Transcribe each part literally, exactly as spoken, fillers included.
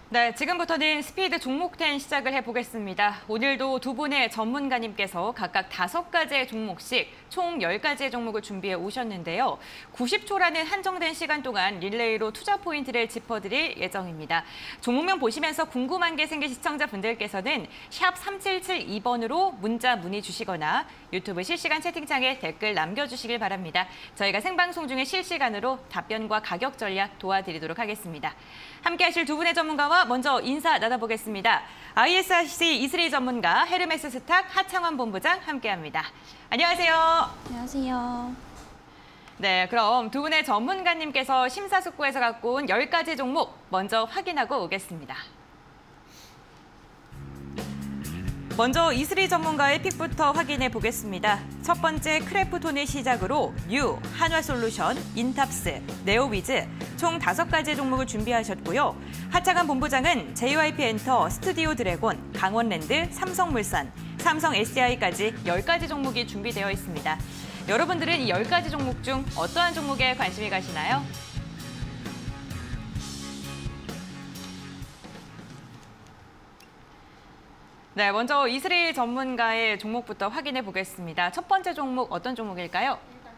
네, 지금부터는 스피드 종목 텐 시작을 해보겠습니다. 오늘도 두 분의 전문가님께서 각각 다섯 가지의 종목씩 총 열 가지의 종목을 준비해 오셨는데요. 구십 초라는 한정된 시간 동안 릴레이로 투자 포인트를 짚어드릴 예정입니다. 종목명 보시면서 궁금한 게 생긴 시청자분들께서는 샵 삼칠칠이 번으로 문자 문의 주시거나 유튜브 실시간 채팅창에 댓글 남겨주시길 바랍니다. 저희가 생방송 중에 실시간으로 답변과 가격 전략 도와드리도록 하겠습니다. 함께 하실 두 분의 전문가와 먼저 인사 나눠보겠습니다. 아이에스아르씨 이슬희 전문가, 헤르메스 스탁 하창원 본부장 함께합니다. 안녕하세요. 안녕하세요. 네, 그럼 두 분의 전문가님께서 심사숙고해서 갖고 온 열 가지 종목 먼저 확인하고 오겠습니다. 먼저 이슬희 전문가의 픽부터 확인해 보겠습니다. 첫 번째 크래프톤을 시작으로 뉴, 한화솔루션, 인탑스, 네오위즈 총 다섯 가지의 종목을 준비하셨고요. 하창한 본부장은 제이와이피엔터, 스튜디오 드래곤, 강원랜드, 삼성물산, 삼성 에스디아이까지 열 가지 종목이 준비되어 있습니다. 여러분들은 이 열 가지 종목 중 어떠한 종목에 관심이 가시나요? 네, 먼저 이슬희 전문가의 종목부터 확인해 보겠습니다. 첫 번째 종목 어떤 종목일까요?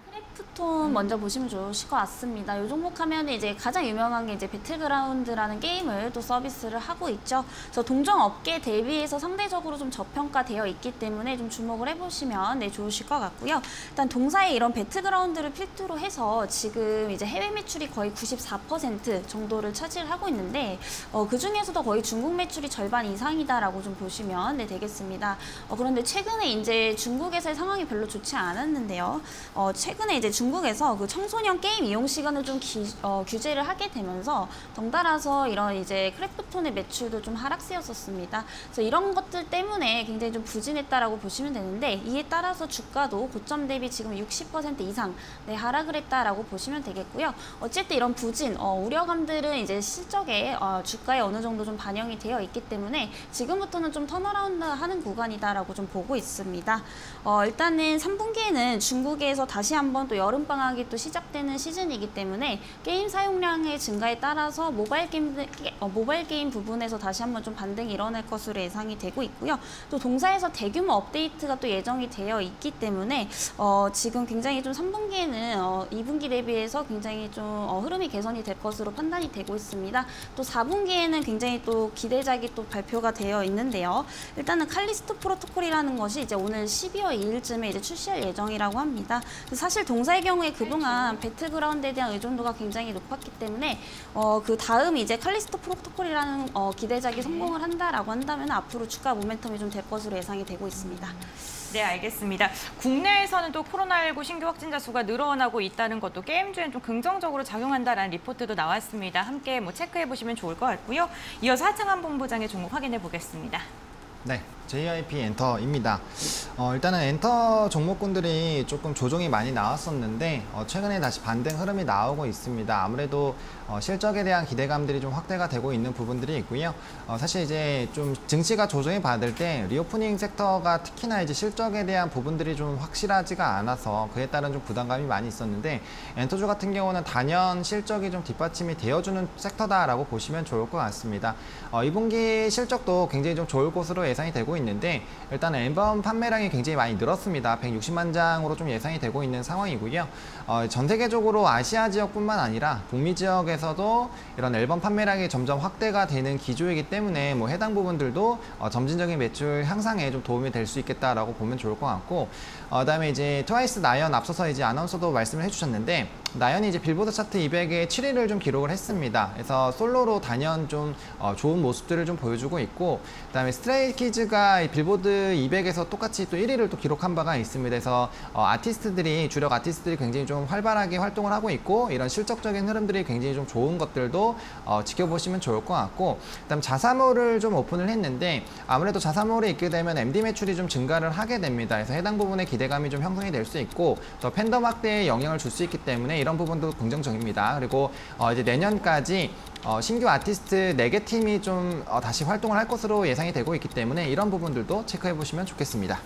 크래프톤 먼저 보시면 좋으실 것 같습니다. 이 종목 하면 이제 가장 유명한 게 이제 배틀그라운드라는 게임을 또 서비스를 하고 있죠. 그래서 동종 업계 대비해서 상대적으로 좀 저평가되어 있기 때문에 좀 주목을 해보시면 네, 좋으실 것 같고요. 일단 동사의 이런 배틀그라운드를 필두로 해서 지금 이제 해외 매출이 거의 구십사 퍼센트 정도를 차지하고 있는데 어, 그 중에서도 거의 중국 매출이 절반 이상이다라고 좀 보시면 네, 되겠습니다. 어, 그런데 최근에 이제 중국에서의 상황이 별로 좋지 않았는데요. 어, 최근에 이제 중국에서 그 청소년 게임 이용 시간을 좀 기, 어, 규제를 하게 되면서 덩달아서 이런 이제 크래프톤의 매출도 좀 하락세였었습니다. 그래서 이런 것들 때문에 굉장히 좀 부진했다라고 보시면 되는데 이에 따라서 주가도 고점 대비 지금 육십 퍼센트 이상 네, 하락을 했다라고 보시면 되겠고요. 어쨌든 이런 부진, 어, 우려감들은 이제 실적에 어, 주가에 어느 정도 좀 반영이 되어 있기 때문에 지금부터는 좀 턴어라운드 하는 구간이다라고 좀 보고 있습니다. 어, 일단은 삼 분기에는 중국에서 다시 한번 또 여름방학이 또 시작되는 시즌이기 때문에 게임 사용량의 증가에 따라서 모바일 게임, 어, 모바일 게임 부분에서 다시 한번 좀 반등이 일어날 것으로 예상이 되고 있고요. 또 동사에서 대규모 업데이트가 또 예정이 되어 있기 때문에 어, 지금 굉장히 좀 삼 분기에는 어, 이 분기 대비해서 굉장히 좀 어, 흐름이 개선이 될 것으로 판단이 되고 있습니다. 또 사 분기에는 굉장히 또 기대작이 또 발표가 되어 있는데요. 일단은 칼리스토 프로토콜이라는 것이 이제 오늘 십이월 이일쯤에 이제 출시할 예정이라고 합니다. 사실 동사의 경우에 그동안 배틀그라운드에 대한 의존도가 굉장히 높았기 때문에 어, 그 다음 이제 칼리스토 프로토콜이라는 어, 기대작이 성공을 한다라고 한다면 앞으로 주가 모멘텀이 좀 될 것으로 예상이 되고 있습니다. 네, 알겠습니다. 국내에서는 또 코로나십구 신규 확진자 수가 늘어나고 있다는 것도 게임주엔 좀 긍정적으로 작용한다라는 리포트도 나왔습니다. 함께 뭐 체크해 보시면 좋을 것 같고요. 이어서 하창한 본부장의 종목 확인해 보겠습니다. 네, 제이와이피엔터입니다. 어, 일단은 엔터 종목군들이 조금 조정이 많이 나왔었는데 어, 최근에 다시 반등 흐름이 나오고 있습니다. 아무래도 어, 실적에 대한 기대감들이 좀 확대가 되고 있는 부분들이 있고요. 어, 사실 이제 좀 증시가 조정이 받을 때 리오프닝 섹터가 특히나 이제 실적에 대한 부분들이 좀 확실하지가 않아서 그에 따른 좀 부담감이 많이 있었는데 엔터주 같은 경우는 단연 실적이 좀 뒷받침이 되어주는 섹터다라고 보시면 좋을 것 같습니다. 어, 이 분기 실적도 굉장히 좀 좋을 것으로 예상이 되고 있는데 일단 엠번 판매량이 굉장히 많이 늘었습니다. 백육십만 장으로 좀 예상이 되고 있는 상황이고요. 어, 전 세계적으로 아시아 지역뿐만 아니라 북미 지역에서도 이런 앨범 판매량이 점점 확대가 되는 기조이기 때문에 뭐 해당 부분들도 어, 점진적인 매출 향상에 좀 도움이 될 수 있겠다라고 보면 좋을 것 같고 어, 그다음에 이제 트와이스 나연 앞서서 이제 아나운서도 말씀을 해주셨는데 나연이 이제 빌보드 차트 이백에 칠 위를 좀 기록을 했습니다. 그래서 솔로로 단연 좀 어, 좋은 모습들을 좀 보여주고 있고 그다음에 스트레이키즈가 빌보드 이백에서 똑같이 또 일 위를 또 기록한 바가 있습니다. 그래서 어, 아티스트들이 주력 아티스트들이 굉장히 좀 활발하게 활동을 하고 있고 이런 실적적인 흐름들이 굉장히 좀 좋은 것들도 어, 지켜보시면 좋을 것 같고 그다음 자사몰을 좀 오픈을 했는데 아무래도 자사몰에 있게 되면 엠디 매출이 좀 증가를 하게 됩니다. 그래서 해당 부분에 기대감이 좀 형성이 될 수 있고 또 팬덤 확대에 영향을 줄 수 있기 때문에 이런 부분도 긍정적입니다. 그리고 어, 이제 내년까지 어, 신규 아티스트 네 개 팀이 좀 어, 다시 활동을 할 것으로 예상이 되고 있기 때문에 이런 부분들도 체크해 보시면 좋겠습니다.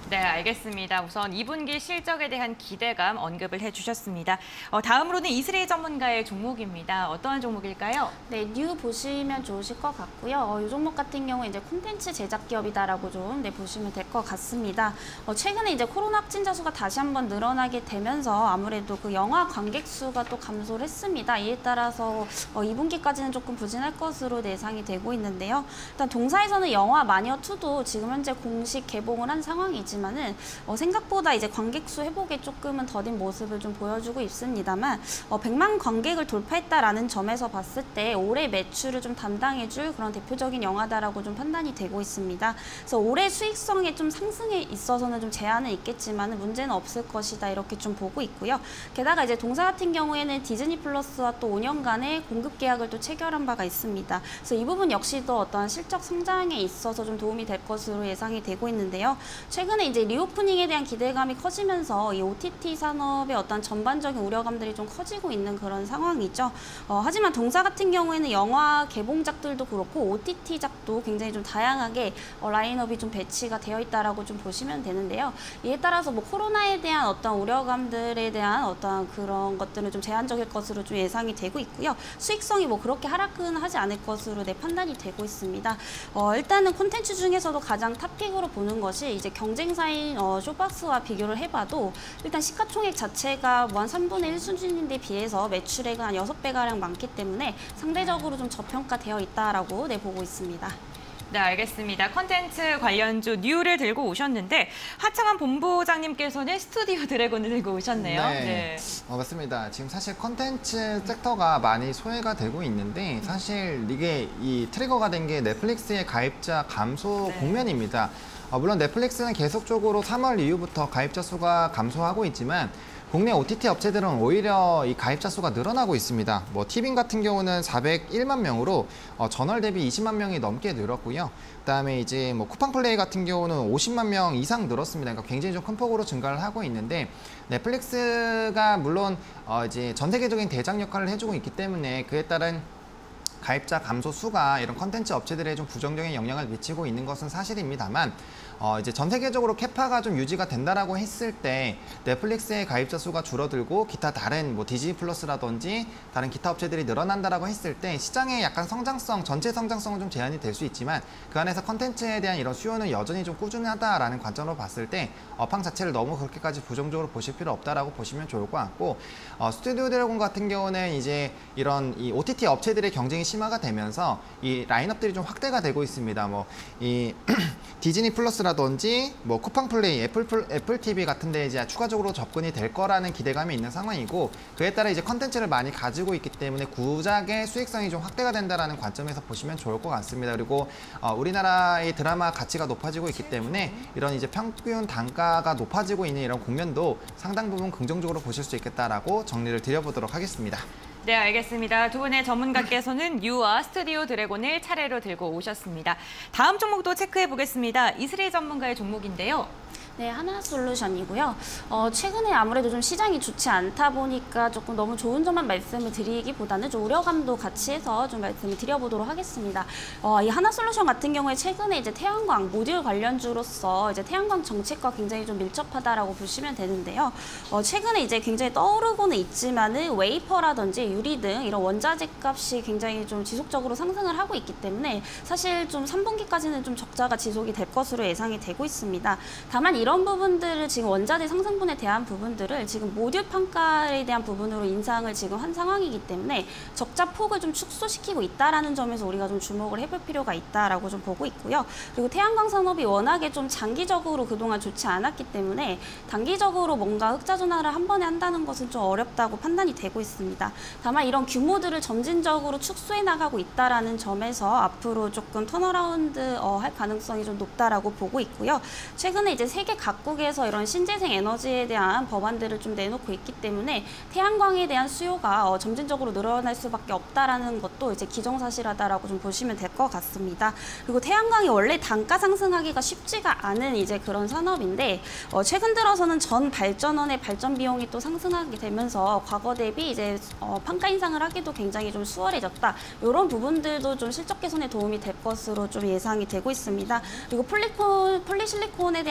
네, 알겠습니다. 우선 이 분기 실적에 대한 기대감 언급을 해주셨습니다. 어, 다음으로는 이슬희 전문가의 종목입니다. 어떠한 종목일까요? 네, 뉴 보시면 좋으실 것 같고요. 어, 이 종목 같은 경우 이제 콘텐츠 제작 기업이다라고 좀 네, 보시면 될 것 같습니다. 어, 최근에 이제 코로나 확진자 수가 다시 한번 늘어나게 되면서 아무래도 그 영화 관객 수가 또 감소를 했습니다. 이에 따라서 어, 이 분기까지는 조금 부진할 것으로 예상이 되고 있는데요. 일단 동사에서는 영화 마녀투도 지금 현재 공식 개봉을 한 상황이지만 은 어, 생각보다 이제 관객 수 회복에 조금은 더딘 모습을 좀 보여주고 있습니다만 어, 백만 관객을 돌파했다라는 점에서 봤을 때 올해 매출을 좀 담당해줄 그런 대표적인 영화다라고 좀 판단이 되고 있습니다. 그래서 올해 수익성의 좀 상승에 있어서는 좀 제한은 있겠지만 문제는 없을 것이다 이렇게 좀 보고 있고요. 게다가 이제 동사 같은 경우에는 디즈니 플러스와 또 오 년간의 공급 계약을 또 체결한 바가 있습니다. 그래서 이 부분 역시도 어떤 실적 성장에 있어서 좀 도움이 될 것으로 예상이 되고 있는데요. 최근에 이제 리오프닝에 대한 기대감이 커지면서 이 오티티 산업의 어떤 전반적인 우려감들이 좀 커지고 있는 그런 상황이죠. 어, 하지만 동사 같은 경우에는 영화 개봉작들도 그렇고 오티티작도 굉장히 좀 다양하게 어, 라인업이 좀 배치가 되어 있다라고 좀 보시면 되는데요. 이에 따라서 뭐 코로나에 대한 어떤 우려감들에 대한 어떤 그런 것들은 좀 제한적일 것으로 좀 예상이 되고 있고요. 수익성이 뭐 그렇게 하락은 하지 않을 것으로 내 판단이 되고 있습니다. 어, 일단은 콘텐츠 중에서도 가장 탑픽으로 보는 것이 이제 경쟁사 인 어, 쇼박스와 비교를 해봐도 일단 시가총액 자체가 뭐 한 삼분의 일 수준인데 비해서 매출액은 한 여섯 배가량 많기 때문에 상대적으로 좀 저평가되어 있다라고 네, 보고 있습니다. 네, 알겠습니다. 컨텐츠 관련주 뉴를 들고 오셨는데 하창한 본부장님께서는 스튜디오 드래곤을 들고 오셨네요. 네, 네. 어, 맞습니다. 지금 사실 컨텐츠 섹터가 많이 소외가 되고 있는데 사실 이게 이 트리거가 된 게 넷플릭스의 가입자 감소 네. 국면입니다. 어, 물론 넷플릭스는 계속적으로 삼월 이후부터 가입자 수가 감소하고 있지만 국내 오티티 업체들은 오히려 이 가입자 수가 늘어나고 있습니다. 뭐 티빙 같은 경우는 사백일만 명으로 어, 전월 대비 이십만 명이 넘게 늘었고요. 그다음에 이제 뭐 쿠팡플레이 같은 경우는 오십만 명 이상 늘었습니다. 그러니까 굉장히 좀 큰 폭으로 증가를 하고 있는데 넷플릭스가 물론 어, 이제 전 세계적인 대장 역할을 해주고 있기 때문에 그에 따른 가입자 감소 수가 이런 컨텐츠 업체들에 좀 부정적인 영향을 미치고 있는 것은 사실입니다만 어 이제 전 세계적으로 캐파가 좀 유지가 된다라고 했을 때 넷플릭스의 가입자 수가 줄어들고 기타 다른 뭐 디즈니 플러스라든지 다른 기타 업체들이 늘어난다라고 했을 때 시장의 약간 성장성, 전체 성장성은 좀 제한이 될 수 있지만 그 안에서 컨텐츠에 대한 이런 수요는 여전히 좀 꾸준하다라는 관점으로 봤을 때 업황 자체를 너무 그렇게까지 부정적으로 보실 필요 없다라고 보시면 좋을 것 같고 어 스튜디오 드래곤 같은 경우는 이제 이런 이 오티티 업체들의 경쟁이 심화가 되면서 이 라인업들이 좀 확대가 되고 있습니다. 뭐 이 디즈니 플러스라든지 뭐 쿠팡 플레이, 애플 애플 티비 같은 데 이제 추가적으로 접근이 될 거라는 기대감이 있는 상황이고 그에 따라 이제 컨텐츠를 많이 가지고 있기 때문에 구작의 수익성이 좀 확대가 된다라는 관점에서 보시면 좋을 것 같습니다. 그리고 어, 우리나라의 드라마 가치가 높아지고 있기 때문에 이런 이제 평균 단가가 높아지고 있는 이런 국면도 상당 부분 긍정적으로 보실 수 있겠다라고 정리를 드려보도록 하겠습니다. 네, 알겠습니다. 두 분의 전문가께서는 뉴와 스튜디오 드래곤을 차례로 들고 오셨습니다. 다음 종목도 체크해 보겠습니다. 이슬희 전문가의 종목인데요. 네, 하나솔루션이고요. 어, 최근에 아무래도 좀 시장이 좋지 않다 보니까 조금 너무 좋은 점만 말씀을 드리기보다는 좀 우려감도 같이 해서 좀 말씀을 드려보도록 하겠습니다. 어, 이 하나솔루션 같은 경우에 최근에 이제 태양광 모듈 관련주로서 이제 태양광 정책과 굉장히 좀 밀접하다라고 보시면 되는데요. 어, 최근에 이제 굉장히 떠오르고는 있지만은 웨이퍼라든지 유리 등 이런 원자재 값이 굉장히 좀 지속적으로 상승을 하고 있기 때문에 사실 좀 삼 분기까지는 좀 적자가 지속이 될 것으로 예상이 되고 있습니다. 다만 이런 부분들을 지금 원자재 상승분에 대한 부분들을 지금 모듈 판가에 대한 부분으로 인상을 지금 한 상황이기 때문에 적자 폭을 좀 축소시키고 있다라는 점에서 우리가 좀 주목을 해볼 필요가 있다라고 좀 보고 있고요. 그리고 태양광 산업이 워낙에 좀 장기적으로 그동안 좋지 않았기 때문에 단기적으로 뭔가 흑자 전환을 한 번에 한다는 것은 좀 어렵다고 판단이 되고 있습니다. 다만 이런 규모들을 점진적으로 축소해 나가고 있다라는 점에서 앞으로 조금 턴어라운드 어, 할 가능성이 좀 높다라고 보고 있고요. 최근에 이제 세계 각국에서 이런 신재생 에너지에 대한 법안들을 좀 내놓고 있기 때문에 태양광에 대한 수요가 어, 점진적으로 늘어날 수밖에 없다라는 것도 이제 기정사실하다라고 좀 보시면 될 것 같습니다. 그리고 태양광이 원래 단가 상승하기가 쉽지가 않은 이제 그런 산업인데 어, 최근 들어서는 전 발전원의 발전 비용이 또 상승하게 되면서 과거 대비 이제 어, 판가 인상을 하기도 굉장히 좀 수월해졌다. 이런 부분들도 좀 실적 개선에 도움이 될 것으로 좀 예상이 되고 있습니다. 그리고 폴리콘, 폴리실리콘에 대한 가격도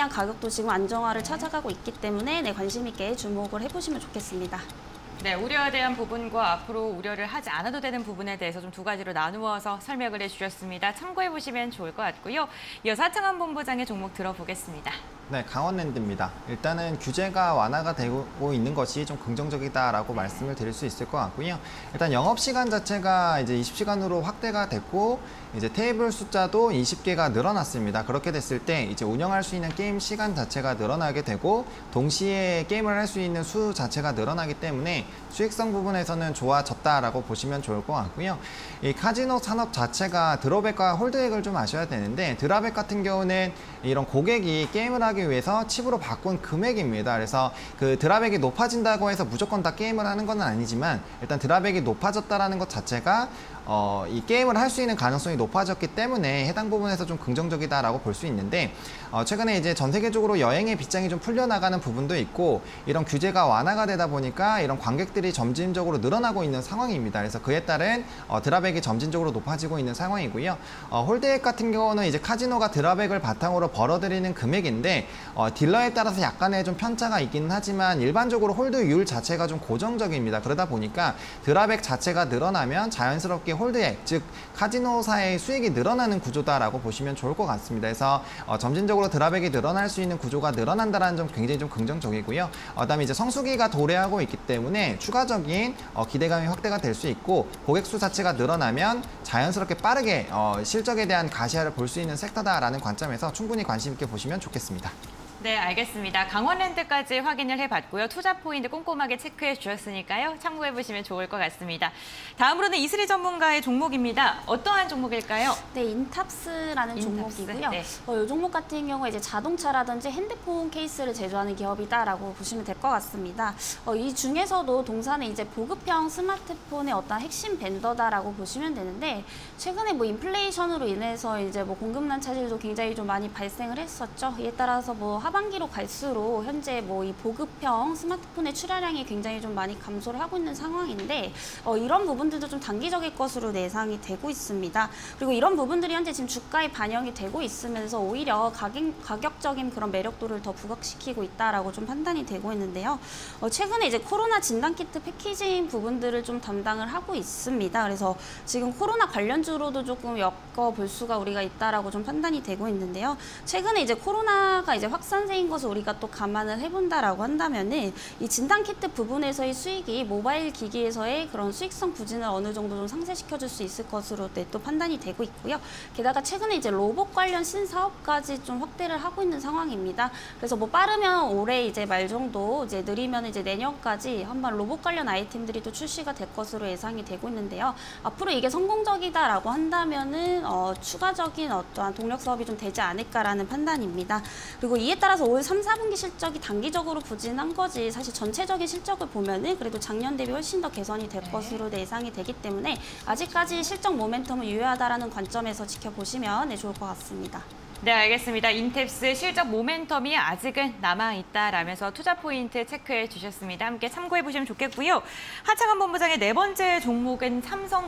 지금 안정화를 찾아가고 있기 때문에 네, 관심 있게 주목을 해보시면 좋겠습니다. 네, 우려에 대한 부분과 앞으로 우려를 하지 않아도 되는 부분에 대해서 좀 두 가지로 나누어서 설명을 해주셨습니다. 참고해보시면 좋을 것 같고요. 이어서 하창원 본부장의 종목 들어보겠습니다. 네, 강원랜드입니다. 일단은 규제가 완화가 되고 있는 것이 좀 긍정적이다라고 말씀을 드릴 수 있을 것 같고요. 일단 영업시간 자체가 이제 이십 시간으로 확대가 됐고, 이제 테이블 숫자도 이십 개가 늘어났습니다. 그렇게 됐을 때 이제 운영할 수 있는 게임 시간 자체가 늘어나게 되고, 동시에 게임을 할 수 있는 수 자체가 늘어나기 때문에 수익성 부분에서는 좋아졌다라고 보시면 좋을 것 같고요. 이 카지노 산업 자체가 드롭백과 홀드액을 좀 아셔야 되는데, 드랍백 같은 경우는 이런 고객이 게임을 하기 위해서 칩으로 바꾼 금액입니다. 그래서 그 드랍백이 높아진다고 해서 무조건 다 게임을 하는 건 아니지만, 일단 드랍백이 높아졌다라는 것 자체가 어, 이 게임을 할 수 있는 가능성이 높아졌기 때문에 해당 부분에서 좀 긍정적이다라고 볼 수 있는데, 어, 최근에 이제 전 세계적으로 여행의 빗장이 좀 풀려나가는 부분도 있고, 이런 규제가 완화가 되다 보니까 이런 관객들이 점진적으로 늘어나고 있는 상황입니다. 그래서 그에 따른 어, 드랍백이 점진적으로 높아지고 있는 상황이고요. 어, 홀드액 같은 경우는 이제 카지노가 드랍백을 바탕으로 벌어들이는 금액인데, 어, 딜러에 따라서 약간의 좀 편차가 있기는 하지만 일반적으로 홀드율 자체가 좀 고정적입니다. 그러다 보니까 드랍백 자체가 늘어나면 자연스럽게 홀드액, 즉 카지노사의 수익이 늘어나는 구조다라고 보시면 좋을 것 같습니다. 그래서 어, 점진적으로 드랍백이 늘어날 수 있는 구조가 늘어난다는 점 굉장히 좀 긍정적이고요. 어, 그다음에 이제 성수기가 도래하고 있기 때문에 추가적인 어, 기대감이 확대가 될 수 있고, 고객 수 자체가 늘어나면 자연스럽게 빠르게 어, 실적에 대한 가시화를 볼 수 있는 섹터다라는 관점에서 충분히 관심 있게 보시면 좋겠습니다. 네, 알겠습니다. 강원랜드까지 확인을 해봤고요. 투자 포인트 꼼꼼하게 체크해 주셨으니까요. 참고해보시면 좋을 것 같습니다. 다음으로는 이슬이 전문가의 종목입니다. 어떠한 종목일까요? 네, 인탑스라는 인탑스, 종목이고요. 네. 어, 이 종목 같은 경우에 이제 자동차라든지 핸드폰 케이스를 제조하는 기업이다라고 보시면 될 것 같습니다. 어, 이 중에서도 동사는 이제 보급형 스마트폰의 어떤 핵심 벤더다라고 보시면 되는데, 최근에 뭐 인플레이션으로 인해서 이제 뭐 공급난 차질도 굉장히 좀 많이 발생을 했었죠. 이에 따라서 뭐 하반기로 갈수록 현재 뭐 이 보급형 스마트폰의 출하량이 굉장히 좀 많이 감소를 하고 있는 상황인데, 어, 이런 부분들도 좀 단기적일 것으로 예상이 되고 있습니다. 그리고 이런 부분들이 현재 지금 주가에 반영이 되고 있으면서 오히려 가격, 가격적인 그런 매력도를 더 부각시키고 있다라고 좀 판단이 되고 있는데요. 어, 최근에 이제 코로나 진단키트 패키징 부분들을 좀 담당을 하고 있습니다. 그래서 지금 코로나 관련주로도 조금 엮어볼 수가 우리가 있다라고 좀 판단이 되고 있는데요. 최근에 이제 코로나가 이제 확산 세인 것을 우리가 또 감안을 해본다라고 한다면은 이 진단키트 부분에서의 수익이 모바일 기기에서의 그런 수익성 부진을 어느 정도 좀 상쇄시켜줄 수 있을 것으로 네, 또 판단이 되고 있고요. 게다가 최근에 이제 로봇 관련 신사업까지 좀 확대를 하고 있는 상황입니다. 그래서 뭐 빠르면 올해 이제 말 정도, 이제 느리면 이제 내년까지 한번 로봇 관련 아이템들이 또 출시가 될 것으로 예상이 되고 있는데요. 앞으로 이게 성공적이다라고 한다면은 어, 추가적인 어떠한 동력 사업이 좀 되지 않을까라는 판단입니다. 그리고 이에 따라서 올 삼, 사분기 실적이 단기적으로 부진한 거지, 사실 전체적인 실적을 보면은 그래도 작년 대비 훨씬 더 개선이 될 네. 것으로 예상이 되기 때문에 아직까지 실적 모멘텀은 유효하다라는 관점에서 지켜보시면 네, 좋을 것 같습니다. 네, 알겠습니다. 인탭스 실적 모멘텀이 아직은 남아있다라면서 투자 포인트 체크해 주셨습니다. 함께 참고해 보시면 좋겠고요. 하창원 본부장의 네 번째 종목은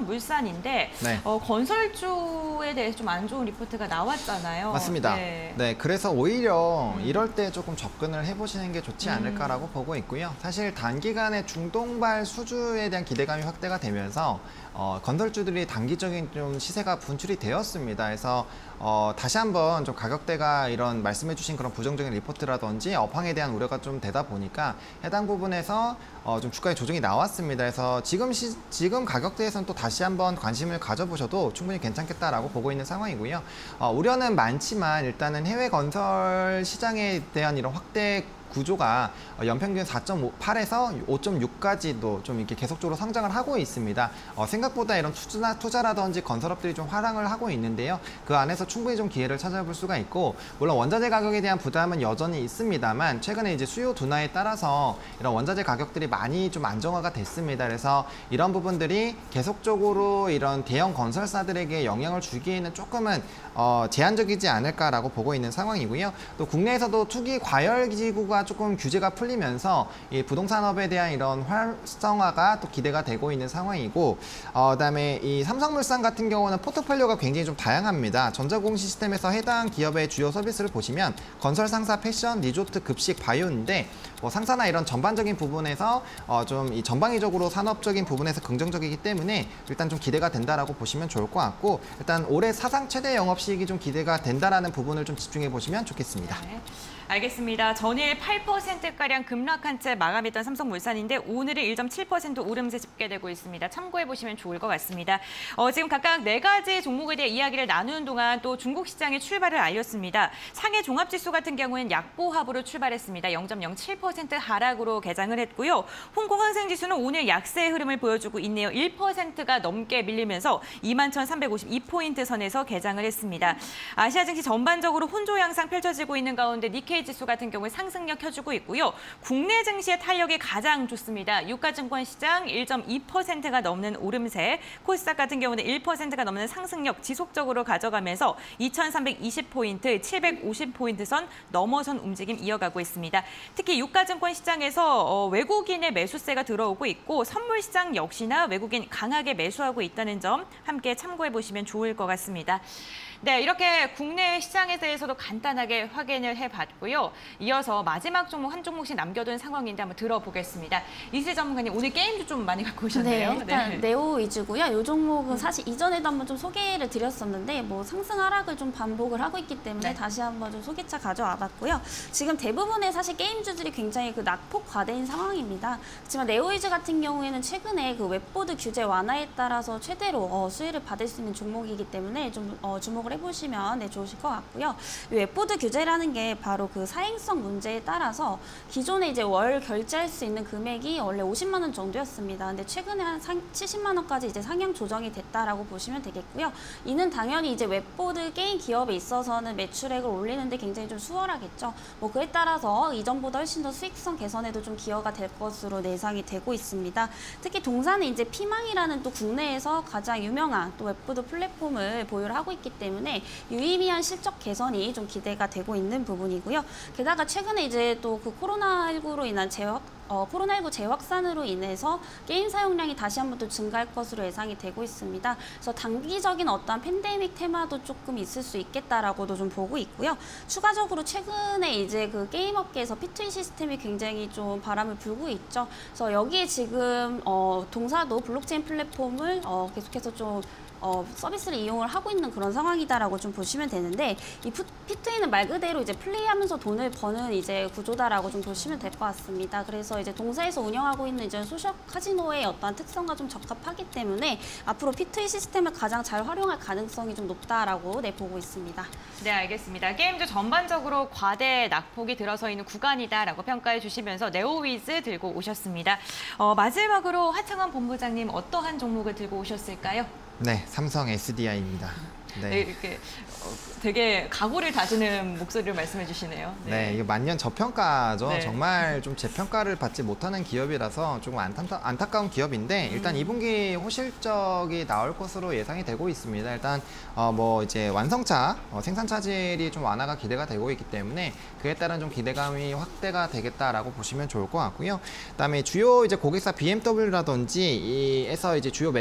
삼성물산인데 네. 어, 건설주에 대해서 좀 안 좋은 리포트가 나왔잖아요. 맞습니다. 네. 네, 그래서 오히려 음. 이럴 때 조금 접근을 해보시는 게 좋지 않을까라고 음. 보고 있고요. 사실 단기간에 중동발 수주에 대한 기대감이 확대가 되면서 어, 건설주들이 단기적인 좀 시세가 분출이 되었습니다. 그래서 어, 다시 한번 좀 가격대가 이런 말씀해주신 그런 부정적인 리포트라든지 업황에 대한 우려가 좀 되다 보니까 해당 부분에서 어, 좀 주가의 조정이 나왔습니다. 그래서 지금 시, 지금 가격대에서는 또 다시 한번 관심을 가져보셔도 충분히 괜찮겠다라고 보고 있는 상황이고요. 어, 우려는 많지만 일단은 해외 건설 시장에 대한 이런 확대 구조가 연평균 사 점 팔에서 오 점 육까지도 좀 이렇게 계속적으로 성장을 하고 있습니다. 어, 생각보다 이런 투자, 투자라든지 건설업들이 좀 화랑을 하고 있는데요. 그 안에서 충분히 좀 기회를 찾아볼 수가 있고, 물론 원자재 가격에 대한 부담은 여전히 있습니다만 최근에 이제 수요 둔화에 따라서 이런 원자재 가격들이 많이 좀 안정화가 됐습니다. 그래서 이런 부분들이 계속적으로 이런 대형 건설사들에게 영향을 주기에는 조금은 어, 제한적이지 않을까라고 보고 있는 상황이고요. 또 국내에서도 투기 과열 기구가 정부가 조금 규제가 풀리면서 이 부동산업에 대한 이런 활성화가 또 기대가 되고 있는 상황이고, 어, 그다음에 이 삼성물산 같은 경우는 포트폴리오가 굉장히 좀 다양합니다. 전자공공 시스템에서 해당 기업의 주요 서비스를 보시면 건설, 상사, 패션, 리조트, 급식, 바이오인데 뭐 상사나 이런 전반적인 부분에서 어, 좀 이 전방위적으로 산업적인 부분에서 긍정적이기 때문에 일단 좀 기대가 된다라고 보시면 좋을 것 같고, 일단 올해 사상 최대 영업이익이 좀 기대가 된다라는 부분을 좀 집중해 보시면 좋겠습니다. 네. 알겠습니다. 전일 팔 퍼센트가량 급락한 채 마감했던 삼성물산인데 오늘은 일 점 칠 퍼센트 오름세 집계되고 있습니다. 참고해보시면 좋을 것 같습니다. 어, 지금 각각 네 가지 종목에 대해 이야기를 나누는 동안 또 중국 시장의 출발을 알렸습니다. 상해 종합지수 같은 경우에는 약보합으로 출발했습니다. 영 점 영칠 퍼센트 하락으로 개장을 했고요. 홍콩 항생지수는 오늘 약세의 흐름을 보여주고 있네요. 일 퍼센트가 넘게 밀리면서 이만 천삼백오십이 포인트 선에서 개장을 했습니다. 아시아 증시 전반적으로 혼조 양상 펼쳐지고 있는 가운데 니케이 지수 같은 경우에 상승력 켜주고 있고요. 국내 증시의 탄력이 가장 좋습니다. 유가증권 시장 일 점 이 퍼센트가 넘는 오름세, 코스닥 같은 경우는 일 퍼센트가 넘는 상승력 지속적으로 가져가면서 이천삼백이십 포인트, 칠백오십 포인트 선 넘어선 움직임 이어가고 있습니다. 특히 유가증권 시장에서 어, 외국인의 매수세가 들어오고 있고 선물 시장 역시나 외국인 강하게 매수하고 있다는 점 함께 참고해 보시면 좋을 것 같습니다. 네, 이렇게 국내 시장에 대해서도 간단하게 확인을 해봤고요. 이어서 마지막 종목 한 종목씩 남겨둔 상황인데 한번 들어보겠습니다. 이슬 전문가님, 오늘 게임도 좀 많이 갖고 오셨네요. 네, 일단 네. 네오 위주고요. 이 종목은 사실 이전에도 한번 좀 소개를 드렸었는데 뭐 상승 하락을 좀 반복을 하고 있기 때문에 네. 다시 한번 좀 소개차 가져와 봤고요. 지금 대부분의 사실 게임주들이 굉장히 그 낙폭 과대인 상황입니다. 그렇지만 네오위즈 같은 경우에는 최근에 그 웹보드 규제 완화에 따라서 최대로 어, 수혜를 받을 수 있는 종목이기 때문에 좀 어, 주목을 해보시면 네, 좋으실 것 같고요. 이 웹보드 규제라는 게 바로 그 사행성 문제에 따라서 기존에 이제 월 결제할 수 있는 금액이 원래 오십만 원 정도였습니다. 근데 최근에 한 칠십만 원까지 이제 상향 조정이 됐다라고 보시면 되겠고요. 이는 당연히 이제 웹보드 게임 기업에 있어서는 매출액을 올리는데 굉장히 좀 수월하겠죠. 뭐 그에 따라서 이전보다 훨씬 더 수익성 개선에도 좀 기여가 될 것으로 예상이 되고 있습니다. 특히 동사는 이제 피망이라는 또 국내에서 가장 유명한 또 웹보드 플랫폼을 보유를 하고 있기 때문에 유의미한 실적 개선이 좀 기대가 되고 있는 부분이고요. 게다가 최근에 이제 또 그 코로나십구로 인한 재확 어, 코로나십구 재확산으로 인해서 게임 사용량이 다시 한번 또 증가할 것으로 예상이 되고 있습니다. 그래서 단기적인 어떤 팬데믹 테마도 조금 있을 수 있겠다라고도 좀 보고 있고요. 추가적으로 최근에 이제 그 게임 업계에서 피투이 시스템이 굉장히 좀 바람을 불고 있죠. 그래서 여기에 지금 어, 동사도 블록체인 플랫폼을 어, 계속해서 좀 어, 서비스를 이용을 하고 있는 그런 상황이다라고 좀 보시면 되는데, 이 피투이는 말 그대로 이제 플레이하면서 돈을 버는 이제 구조다라고 좀 보시면 될 것 같습니다. 그래서 이제 동사에서 운영하고 있는 이제 소셜 카지노의 어떠한 특성과 좀 적합하기 때문에 앞으로 피투이 시스템을 가장 잘 활용할 가능성이 좀 높다라고 네, 보고 있습니다. 네, 알겠습니다. 게임도 전반적으로 과대 낙폭이 들어서 있는 구간이다라고 평가해 주시면서 네오위즈 들고 오셨습니다. 어, 마지막으로 하창원 본부장님 어떠한 종목을 들고 오셨을까요? 네, 삼성 에스디아이입니다. 네. 네, 이렇게 어, 되게 각오를 다지는 목소리를 말씀해 주시네요. 네, 이거 만년 저평가죠. 네. 정말 좀 재평가를 받지 못하는 기업이라서 조금 안타, 안타까운 기업인데, 일단 음. 이 분기 호실적이 나올 것으로 예상이 되고 있습니다. 일단 어, 뭐 이제 완성차 어, 생산 차질이 좀 완화가 기대가 되고 있기 때문에 그에 따른 좀 기대감이 확대가 되겠다라고 보시면 좋을 것 같고요. 그다음에 주요 이제 고객사 비엠더블유라든지 이에서 이제 주요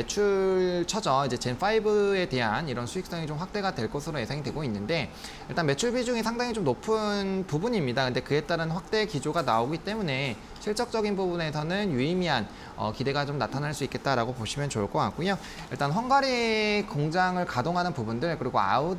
매출처죠. 이제 젠 파이브에 대한 이런 수익성이 좀 확대가 될 것으로 예상이 되고 있는데, 일단 매출 비중이 상당히 좀 높은 부분입니다. 근데 그에 따른 확대 기조가 나오기 때문에 실적적인 부분에서는 유의미한 어, 기대가 좀 나타날 수 있겠다라고 보시면 좋을 것 같고요. 일단 헝가리 공장을 가동하는 부분들, 그리고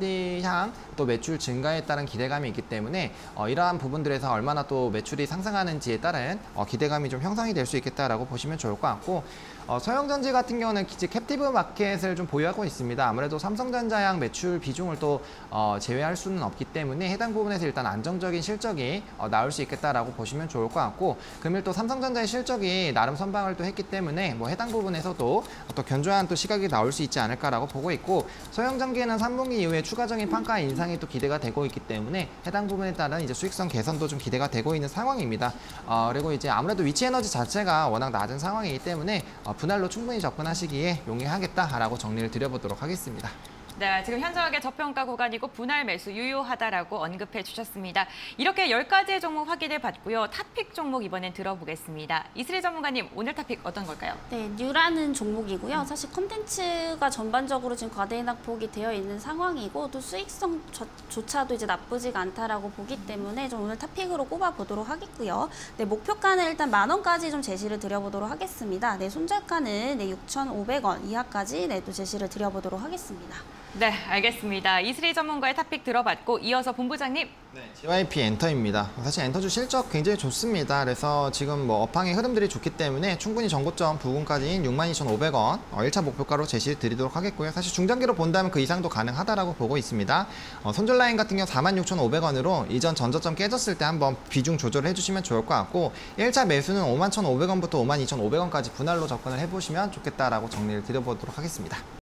아우디향 또 매출 증가에 따른 기대감이 있기 때문에 어, 이러한 부분들에서 얼마나 또 매출이 상승하는지에 따른 어, 기대감이 좀 형성이 될 수 있겠다라고 보시면 좋을 것 같고, 어, 서영전지 같은 경우는 기지 캡티브 마켓을 좀 보유하고 있습니다. 아무래도 삼성전자양 매출 비중을 또 어, 제외할 수는 없기 때문에 해당 부분에서 일단 안정적인 실적이 어, 나올 수 있겠다라고 보시면 좋을 것 같고, 금일 또 삼성전자의 실적이 나름 선방을 또 했기 때문에 뭐 해당 부분에서도 또 견조한 또 시각이 나올 수 있지 않을까라고 보고 있고, 서영전기는 삼 분기 이후에 추가적인 판가 인상이 또 기대가 되고 있기 때문에 해당 부분에 따른 이제 수익성 개선도 좀 기대가 되고 있는 상황입니다. 어, 그리고 이제 아무래도 위치에너지 자체가 워낙 낮은 상황이기 때문에 어, 분할로 충분히 접근하시기에 용이하겠다라고 정리를 드려보도록 하겠습니다. 네, 지금 현저하게 저평가 구간이고 분할 매수 유효하다라고 언급해 주셨습니다. 이렇게 열 가지의 종목 확인해 봤고요. 탑픽 종목 이번엔 들어보겠습니다. 이슬희 전문가님, 오늘 탑픽 어떤 걸까요? 네, 뉴라는 종목이고요. 사실 콘텐츠가 전반적으로 지금 과대 낙폭이 되어 있는 상황이고 또 수익성조차도 이제 나쁘지가 않다라고 보기 때문에 좀 오늘 탑픽으로 꼽아보도록 하겠고요. 네, 목표가는 일단 만 원까지 좀 제시를 드려보도록 하겠습니다. 네, 손절가는 네, 육천오백 원 이하까지 네, 또 제시를 드려보도록 하겠습니다. 네, 알겠습니다. 이슬희 전문가의 탑픽 들어봤고 이어서 본부장님. 네, 제이와이피 엔터입니다. 사실 엔터주 실적 굉장히 좋습니다. 그래서 지금 뭐 업황의 흐름들이 좋기 때문에 충분히 전고점 부근까지인 육만 이천오백 원 어, 일 차 목표가로 제시 드리도록 하겠고요. 사실 중장기로 본다면 그 이상도 가능하다라고 보고 있습니다. 어, 손절 라인 같은 경우 사만 육천오백 원으로 이전 전저점 깨졌을 때 한번 비중 조절을 해주시면 좋을 것 같고 일 차 매수는 오만 천오백 원부터 오만 이천오백 원까지 분할로 접근을 해보시면 좋겠다라고 정리를 드려보도록 하겠습니다.